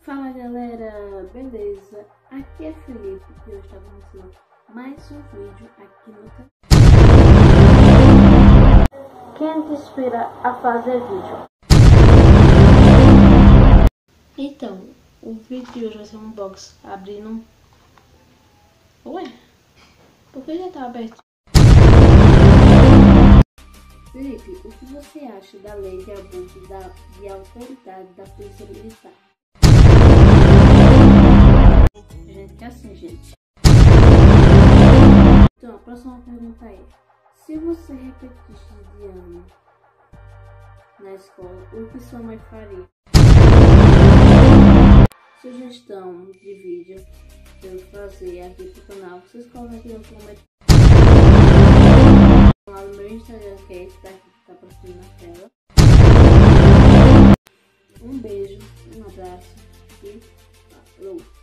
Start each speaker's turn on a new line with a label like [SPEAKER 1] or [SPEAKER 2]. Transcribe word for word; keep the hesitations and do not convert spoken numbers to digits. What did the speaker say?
[SPEAKER 1] Fala galera, beleza? Aqui é Felipe e eu estou começando mais um vídeo aqui no canal. Quem te inspira a fazer vídeo? Então, o vídeo de hoje vai ser um unboxing abrindo... Ué? Por que já tá aberto? Felipe, o que você acha da lei de abuso da, de autoridade da polícia militar? Gente, é assim, gente. Então, a próxima pergunta é: se você repetisse de ano na escola, o que sua mãe faria? Sugestão de vídeo para eu fazer aqui pro canal, vocês colocam aqui no comentário. Lá no meu Instagram, que é esse daqui que tá aparecendo na tela. Um beijo, um abraço e falou!